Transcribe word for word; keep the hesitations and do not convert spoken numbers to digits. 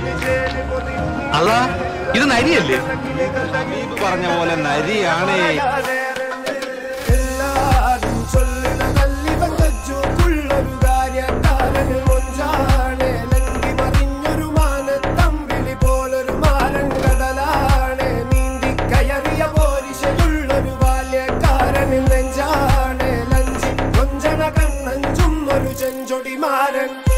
അല്ല ഇത് നരിയല്ലേ? ഹബീബ് പറഞ്ഞ പോലെ നരിയാണ്. ചെഞ്ചൊടി മാരൻ